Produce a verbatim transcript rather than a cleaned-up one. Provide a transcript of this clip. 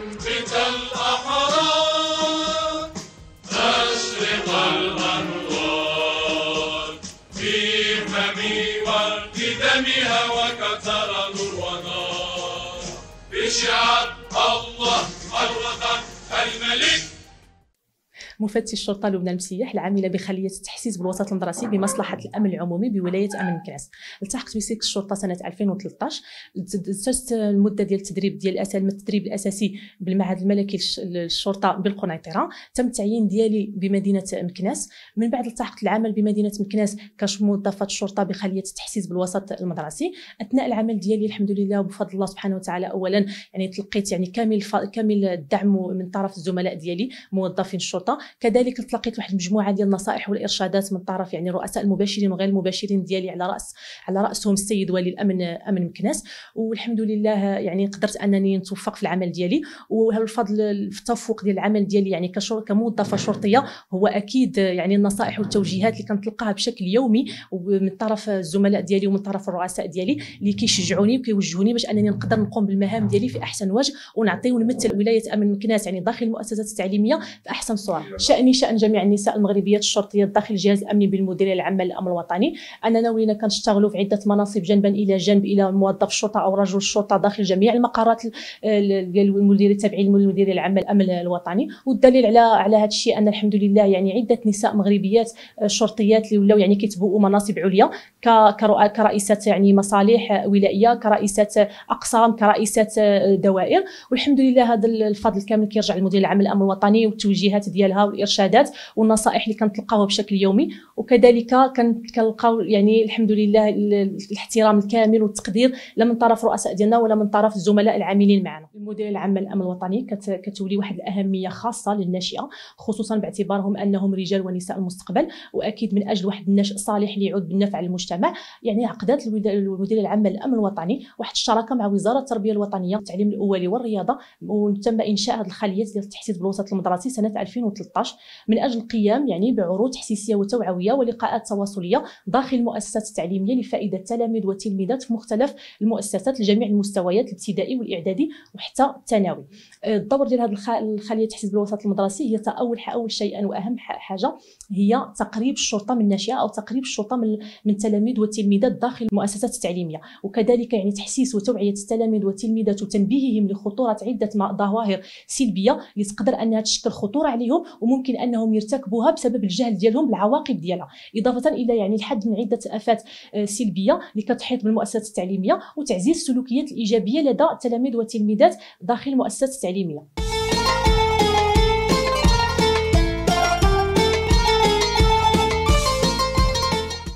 أنبت الأحرار أشرق الأنوار في فمي ورد دمها وكثر نور ونار بشعار الله الوطن الملك. مفتش الشرطه لبنى المسيح العامله بخليه التحسيس بالوسط المدرسي بمصلحه الامن العمومي بولايه امن مكناس. التحقت بسلك الشرطه سنه ألفين وثلاثطاش. دزت المده ديال التدريب ديال الاسالم التدريب الاساسي بالمعهد الملكي للشرطه بالقنيطره. تم التعيين ديالي بمدينه مكناس. من بعد التحقت العمل بمدينه مكناس كموظفه الشرطه بخليه التحسيس بالوسط المدرسي. اثناء العمل ديالي الحمد لله وبفضل الله سبحانه وتعالى اولا يعني تلقيت يعني كامل ف... كامل الدعم من طرف الزملاء ديالي موظفين الشرطه. كذلك تلقيت واحد المجموعه ديال النصائح والارشادات من طرف يعني الرؤساء المباشرين وغير المباشرين ديالي على راس على راسهم السيد والي الامن امن مكناس. والحمد لله يعني قدرت انني نتوفق في العمل ديالي. والفضل في التوفق ديال العمل ديالي يعني كشر كموظفه شرطيه هو اكيد يعني النصائح والتوجيهات اللي كنتلقاها بشكل يومي ومن طرف الزملاء ديالي ومن طرف الرؤساء ديالي اللي كيشجعوني وكيوجهوني باش انني نقدر نقوم بالمهام ديالي في احسن وجه ونعطي ونمثل ولايه امن مكناس يعني داخل المؤسسات التعليميه في احسن صوره. شأني شأن جميع النساء المغربيات الشرطيات داخل الجهاز الامني بالمديريه العامه للامن الوطني. اننا ولينا كنشتغلوا في عده مناصب جنبا الى جنب الى موظف الشرطه او رجل الشرطه داخل جميع المقرات ديال المديريه التابعين للمديريه العامه للامن الوطني. والدليل على على هذا الشيء ان الحمد لله يعني عده نساء مغربيات شرطيات اللي ولاو يعني كيتبوؤوا مناصب عليا كرئيسات يعني مصالح ولائيه كرئيسات اقسام كرئيسات دوائر. والحمد لله هذا الفضل كامل كيرجع للمديريه العامه للامن الوطني والتوجيهات ديالها والارشادات والنصائح اللي كنتلقاوها بشكل يومي. وكذلك كنلقاو يعني الحمد لله الاحترام الكامل والتقدير لا من طرف رؤساء ديالنا ولا من طرف الزملاء العاملين معنا. المديريه العامه للامن الوطني كتولي واحد الاهميه خاصه للناشئه خصوصا باعتبارهم انهم رجال ونساء المستقبل واكيد من اجل واحد الناشئ صالح اللي يعود بالنفع للمجتمع. يعني عقدت المديريه العامه للامن الوطني واحد الشراكه مع وزاره التربيه الوطنيه والتعليم الاولي والرياضه وتم انشاء هذه الخليات ديال التحسيس بالوسط المدرسي سنه ألفين وثلاثطاش من اجل القيام يعني بعروض تحسيسيه وتوعويه ولقاءات تواصليه داخل المؤسسات التعليميه لفائده التلاميذ والتلميذات في مختلف المؤسسات لجميع المستويات الابتدائي والاعدادي وحتى الثانوي. الدور ديال هذه الخليه التحسيس بالوسط المدرسي هي اول اول شيء واهم حاجه هي تقريب الشرطه من الناشئه او تقريب الشرطه من من التلاميذ والتلميذات داخل المؤسسات التعليميه. وكذلك يعني تحسيس وتوعيه التلاميذ والتلميذات وتنبيههم لخطوره عده ظواهر سلبيه اللي تقدر انها تشكل خطوره عليهم وممكن انهم يرتكبوها بسبب الجهل ديالهم بالعواقب ديالها اضافه الى يعني الحد من عده افات سلبيه اللي كتحيط بالمؤسسات التعليميه وتعزيز السلوكيات الايجابيه لدى التلاميذ والتلميذات داخل المؤسسات التعليميه.